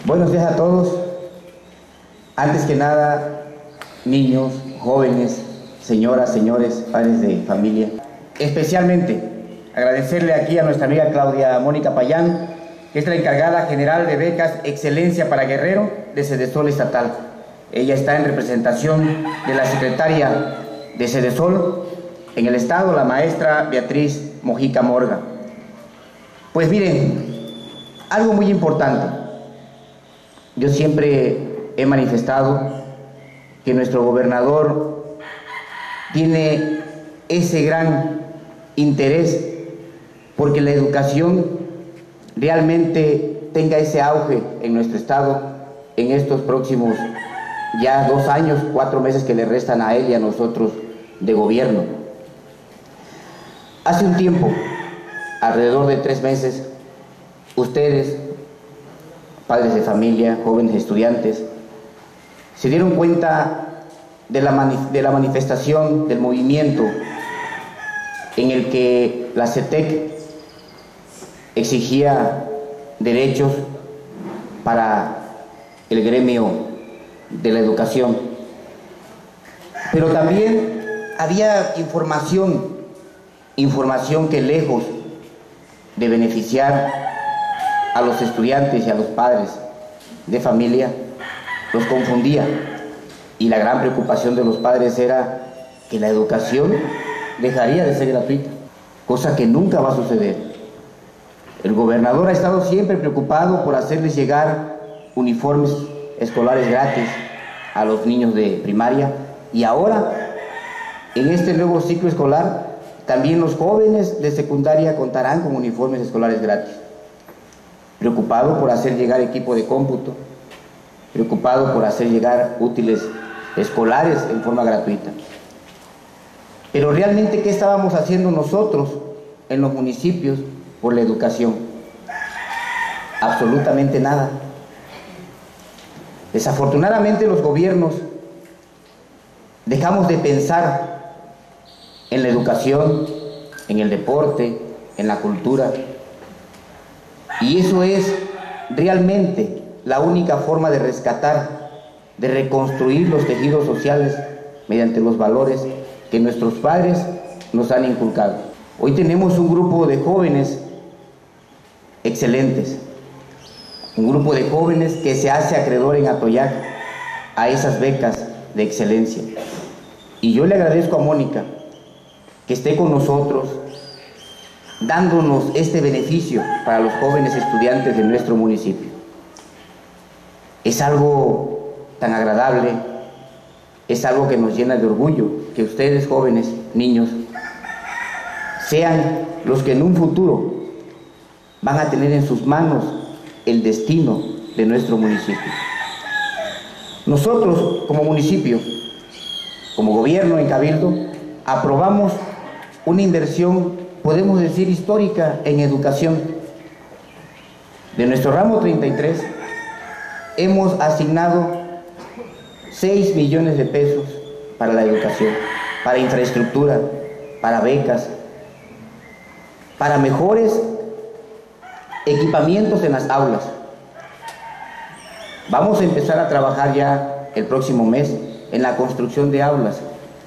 Buenos días a todos. Antes que nada, niños, jóvenes, señoras, señores, padres de familia. Especialmente agradecerle aquí a nuestra amiga Claudia Mónica Payán, que es la encargada general de becas Excelencia para Guerrero de Sedesol Estatal. Ella está en representación de la secretaria de Sedesol en el estado, la maestra Beatriz Mojica Morga. Pues miren, algo muy importante. Yo siempre he manifestado que nuestro gobernador tiene ese gran interés porque la educación realmente tenga ese auge en nuestro estado en estos próximos ya 2 años, 4 meses que le restan a él y a nosotros de gobierno. Hace un tiempo, alrededor de 3 meses, ustedes, padres de familia, jóvenes estudiantes, se dieron cuenta de la manifestación del movimiento en el que la CETEC exigía derechos para el gremio de la educación. Pero también había información que lejos de beneficiar a los estudiantes y a los padres de familia, los confundía. Y la gran preocupación de los padres era que la educación dejaría de ser gratuita, cosa que nunca va a suceder. El gobernador ha estado siempre preocupado por hacerles llegar uniformes escolares gratis a los niños de primaria, y ahora, en este nuevo ciclo escolar, también los jóvenes de secundaria contarán con uniformes escolares gratis. Preocupado por hacer llegar equipo de cómputo, preocupado por hacer llegar útiles escolares en forma gratuita. Pero realmente, ¿qué estábamos haciendo nosotros en los municipios por la educación? Absolutamente nada. Desafortunadamente, los gobiernos dejamos de pensar en la educación, en el deporte, en la cultura. Y eso es realmente la única forma de rescatar, de reconstruir los tejidos sociales mediante los valores que nuestros padres nos han inculcado. Hoy tenemos un grupo de jóvenes excelentes, un grupo de jóvenes que se hace acreedor en Atoyac a esas becas de excelencia. Y yo le agradezco a Mónica que esté con nosotros, dándonos este beneficio para los jóvenes estudiantes de nuestro municipio. Es algo tan agradable, es algo que nos llena de orgullo, que ustedes, jóvenes, niños, sean los que en un futuro van a tener en sus manos el destino de nuestro municipio. Nosotros, como municipio, como gobierno en Cabildo, aprobamos una inversión, podemos decir, histórica en educación. De nuestro ramo 33 hemos asignado 6 millones de pesos para la educación, para infraestructura, para becas, para mejores equipamientos en las aulas. Vamos a empezar a trabajar ya el próximo mes en la construcción de aulas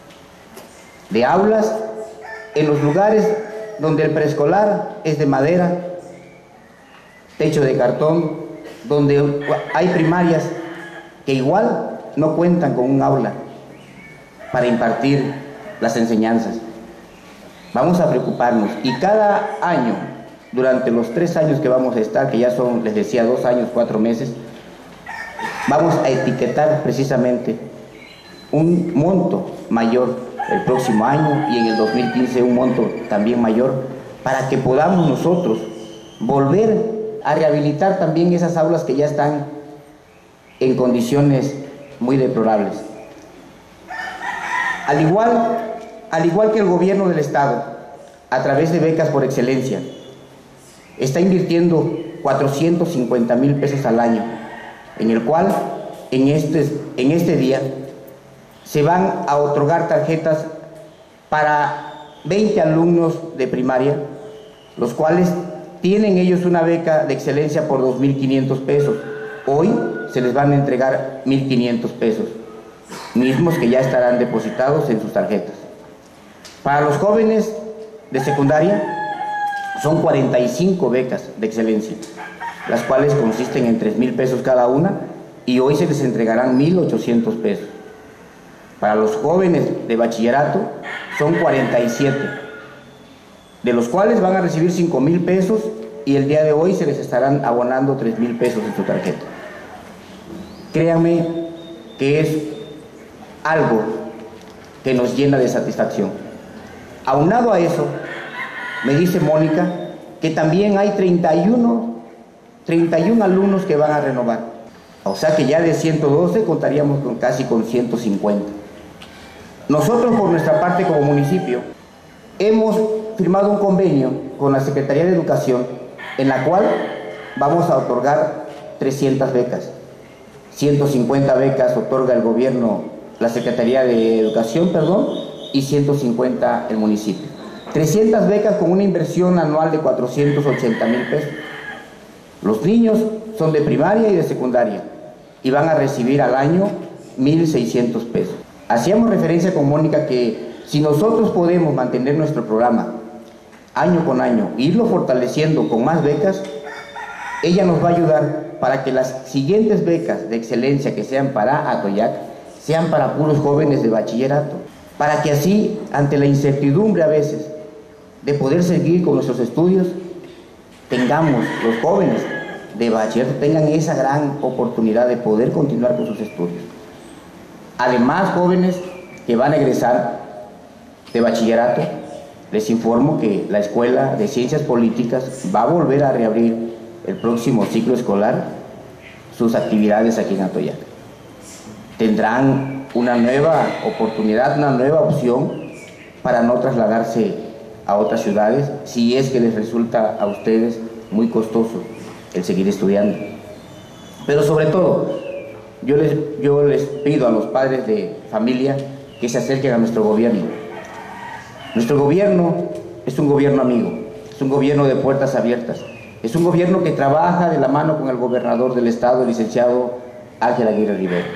en los lugares donde el preescolar es de madera, techo de cartón, donde hay primarias que igual no cuentan con un aula para impartir las enseñanzas. Vamos a preocuparnos, y cada año, durante los 3 años que vamos a estar, que ya son, les decía, 2 años, 4 meses, vamos a etiquetar precisamente un monto mayor el próximo año, y en el 2015 un monto también mayor, para que podamos nosotros volver a rehabilitar también esas aulas que ya están en condiciones muy deplorables. Al igual que el gobierno del estado, a través de becas por excelencia, está invirtiendo 450,000 pesos al año, en el cual en este día se van a otorgar tarjetas para 20 alumnos de primaria, los cuales tienen ellos una beca de excelencia por 2,500 pesos, Hoy se les van a entregar 1.500 pesos, mismos que ya estarán depositados en sus tarjetas. Para los jóvenes de secundaria son 45 becas de excelencia, las cuales consisten en 3.000 pesos cada una, y hoy se les entregarán 1.800 pesos. Para los jóvenes de bachillerato son 47, de los cuales van a recibir 5.000 pesos, y el día de hoy se les estarán abonando 3.000 pesos en su tarjeta. Créanme que es algo que nos llena de satisfacción. Aunado a eso, me dice Mónica que también hay 31 alumnos que van a renovar. O sea que ya de 112 contaríamos casi con 150. Nosotros, por nuestra parte como municipio, hemos firmado un convenio con la Secretaría de Educación en la cual vamos a otorgar 300 becas. 150 becas otorga el gobierno, la Secretaría de Educación, y 150 el municipio. 300 becas con una inversión anual de 480.000 pesos. Los niños son de primaria y de secundaria y van a recibir al año 1.600 pesos. Hacíamos referencia con Mónica que si nosotros podemos mantener nuestro programa año con año e irlo fortaleciendo con más becas, ella nos va a ayudar para que las siguientes becas de excelencia que sean para Atoyac sean para puros jóvenes de bachillerato, para que así, ante la incertidumbre a veces de poder seguir con nuestros estudios, tengamos, los jóvenes de bachillerato tengan esa gran oportunidad de poder continuar con sus estudios. Además, jóvenes que van a egresar de bachillerato, les informo que la Escuela de Ciencias Políticas va a volver a reabrir el próximo ciclo escolar sus actividades aquí en Atoyac. Tendrán una nueva oportunidad, una nueva opción para no trasladarse a otras ciudades si es que les resulta a ustedes muy costoso el seguir estudiando. Pero sobre todo, yo les pido a los padres de familia que se acerquen a nuestro gobierno. Nuestro gobierno es un gobierno amigo, es un gobierno de puertas abiertas, es un gobierno que trabaja de la mano con el gobernador del estado, el licenciado Ángel Aguirre Rivera.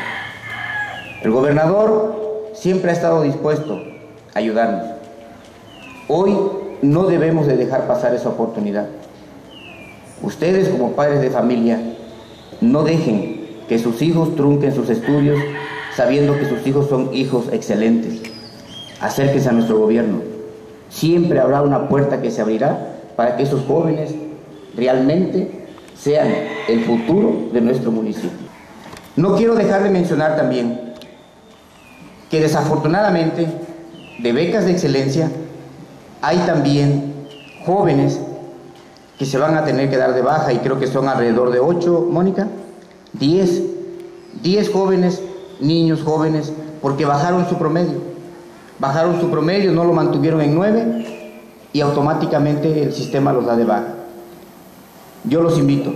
El gobernador siempre ha estado dispuesto a ayudarnos. Hoy no debemos de dejar pasar esa oportunidad. Ustedes, como padres de familia, no dejen que sus hijos trunquen sus estudios sabiendo que sus hijos son hijos excelentes. Acérquense a nuestro gobierno. Siempre habrá una puerta que se abrirá para que esos jóvenes realmente sean el futuro de nuestro municipio. No quiero dejar de mencionar también que desafortunadamente de becas de excelencia hay también jóvenes que se van a tener que dar de baja, y creo que son alrededor de 8, Mónica, 10 jóvenes, niños jóvenes, porque bajaron su promedio. Bajaron su promedio, no lo mantuvieron en 9 y automáticamente el sistema los da de baja. Yo los invito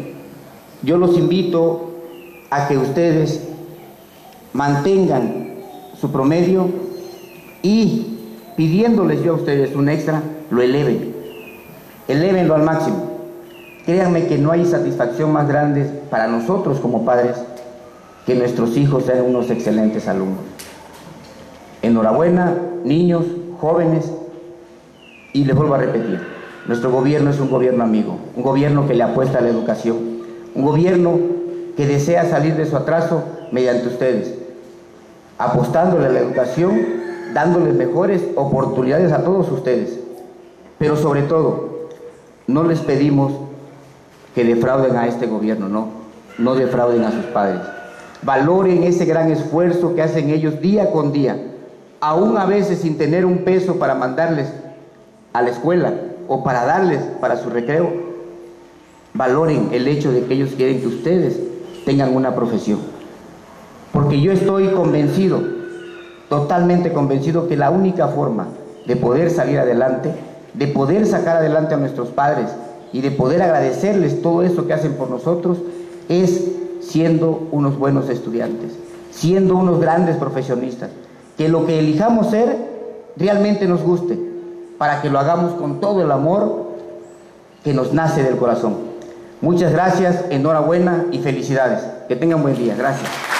a que ustedes mantengan su promedio y pidiéndoles yo a ustedes un extra, lo elévenlo al máximo. Créanme que no hay satisfacción más grande para nosotros como padres que nuestros hijos sean unos excelentes alumnos. Enhorabuena, niños, jóvenes, y les vuelvo a repetir, nuestro gobierno es un gobierno amigo, un gobierno que le apuesta a la educación, un gobierno que desea salir de su atraso mediante ustedes, apostándole a la educación, dándoles mejores oportunidades a todos ustedes. Pero sobre todo, no les pedimos que defrauden a este gobierno, no defrauden a sus padres. Valoren ese gran esfuerzo que hacen ellos día con día, aún a veces sin tener un peso para mandarles a la escuela o para darles para su recreo. Valoren el hecho de que ellos quieren que ustedes tengan una profesión. Porque yo estoy convencido, totalmente convencido, que la única forma de poder salir adelante, de poder sacar adelante a nuestros padres y de poder agradecerles todo eso que hacen por nosotros, es siendo unos buenos estudiantes, siendo unos grandes profesionistas, que lo que elijamos ser realmente nos guste, para que lo hagamos con todo el amor que nos nace del corazón. Muchas gracias, enhorabuena y felicidades. Que tengan buen día. Gracias.